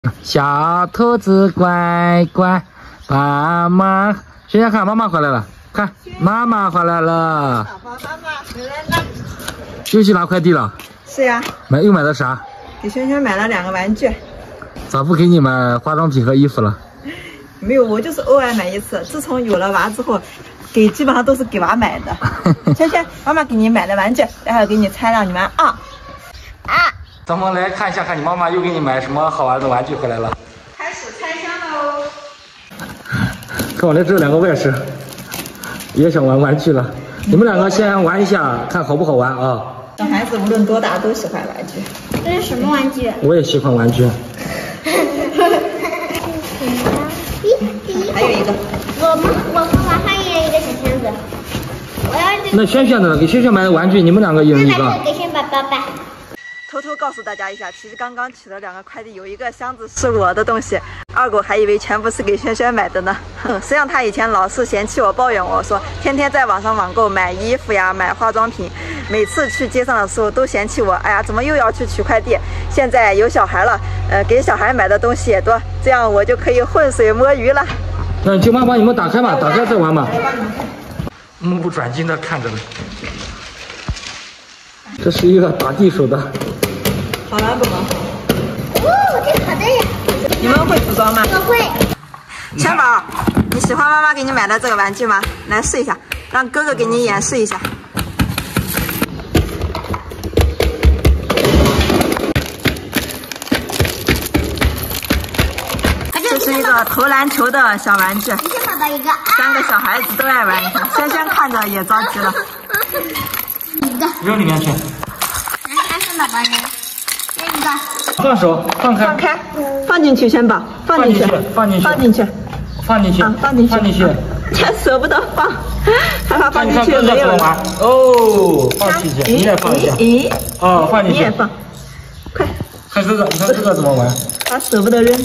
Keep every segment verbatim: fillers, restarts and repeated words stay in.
小兔子乖乖，妈妈，萱萱看妈妈回来了，看妈妈回来了。 宝宝妈妈回来了。 又去拿快递了？ 是呀。 买又买的啥？ 给萱萱买了两个玩具。 咋不给你买化妆品和衣服了？ 没有，我就是偶尔买一次。自从有了娃之后，给基本上都是给娃买的。萱萱，妈妈给你买了玩具，待会儿给你拆让你们啊啊！ 咱们来看一下，看你妈妈又给你买什么好玩的玩具回来了。 开始拆箱喽！ 看我来这两个外甥也想玩玩具了，你们两个先玩一下，看好不好玩啊？ 小孩子无论多大都喜欢玩具。 这是什么玩具？ 我也喜欢玩具。 还有一个， 我们我和娃还有一个小箱子。我要这个。 那萱萱的给萱萱买的玩具，你们两个一人一个。 那给萱宝宝吧。 偷偷告诉大家一下，其实刚刚取了两个快递，有一个箱子是我的东西，二狗还以为全部是给萱萱买的呢。哼，实际上他以前老是嫌弃我、抱怨我说，天天在网上网购买衣服呀、买化妆品，每次去街上的时候都嫌弃我，哎呀，怎么又要去取快递？现在有小孩了，呃，给小孩买的东西也多，这样我就可以浑水摸鱼了。 那舅妈帮你们打开吧，打开再玩吧。目不转睛的看着呢。这是一个打地鼠的。 好玩不好？ 哦，这个好的呀。 你们会组装吗？ 我会。 萱宝，你喜欢妈妈给你买的这个玩具吗？来试一下，让哥哥给你演示一下。这是一个投篮球的小玩具， 萱宝宝一个。 三个小孩子都爱玩，你看，萱萱看着也着急了。 一个。 扔里面去。 来，萱宝宝呢？这一个。 放手，放开。 放开，放进去，萱宝，放进去， 放进去， 放进去， 放进去， 啊，放进去， 放进去。 还舍不得放，害怕放进去没有了。 哦，放进去，你也放一下。 咦， 哦，放进去。 你也放，快。 看这个，你看这个怎么玩？ 他舍不得扔。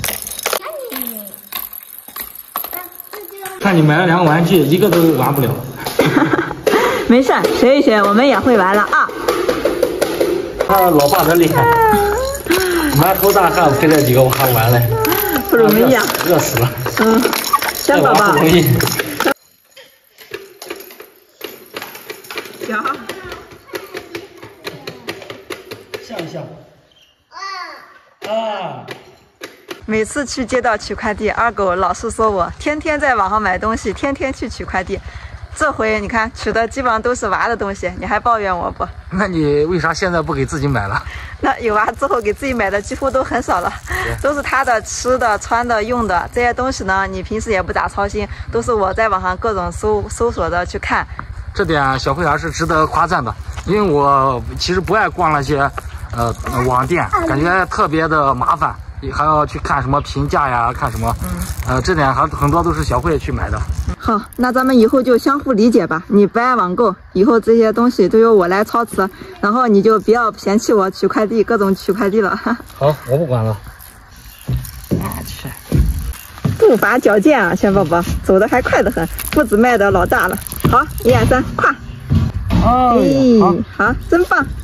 看你买了两个玩具，一个都玩不了。 没事，学一学，我们也会玩了啊。 他老爸真厉害，满头大汗陪这几个娃玩嘞， 不容易啊， 饿死了。 嗯，萱宝宝。 不容易。 小。 笑一笑。啊。 每次去街道取快递，二狗老是说我天天在网上买东西，天天去取快递。这回你看取的基本上都是娃的东西，你还抱怨我不？ 那你为啥现在不给自己买了？ 那有娃之后给自己买的几乎都很少了，都是他的吃的、穿的、用的这些东西呢。你平时也不咋操心，都是我在网上各种搜搜索的去看。 这点小慧儿是值得夸赞的，因为我其实不爱逛那些呃网店，感觉特别的麻烦。还要去看什么评价呀，看什么，呃，这点还很多都是小慧去买的。 好，那咱们以后就相互理解吧。你不爱网购，以后这些东西都由我来操持，然后你就不要嫌弃我取快递，各种取快递了。 好，我不管了。啊去！ 步伐矫健啊，萱宝宝走得还快得很，步子迈得老大了。好，一二三，跨！ 哦， 哎，好，真棒！